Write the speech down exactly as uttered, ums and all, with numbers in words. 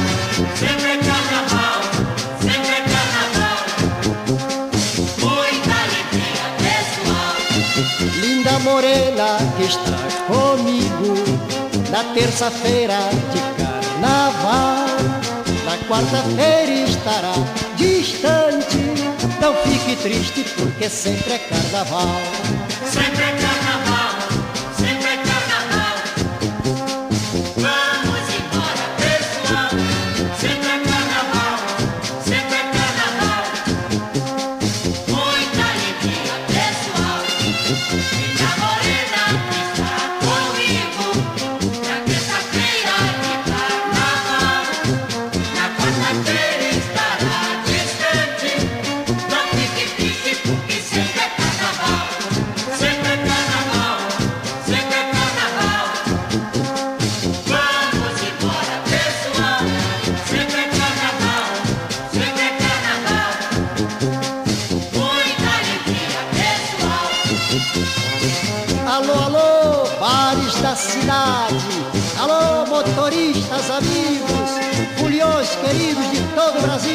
sempre é carnaval, sempre é carnaval. Muita alegria, pessoal. Linda morena que está comigo na terça-feira de carnaval. Na quarta-feira estará distante. Não fique triste porque sempre é carnaval. Sempre é carnaval, sempre é carnaval. Vamos embora, pessoal. Sempre é carnaval, sempre é carnaval. Muita alegria, pessoal. Linda morena que está comigo na terça-feira de carnaval. Na quarta-feira estará distante. Não fique triste porque sempre é carnaval. Sempre é carnaval, sempre é carnaval. Vamos embora, pessoal. Sempre é carnaval, sempre é carnaval. Muita alegria, pessoal. Alô, alô, bares da cidade. Alô, motoristas, amigos, foliões queridos de todo o Brasil.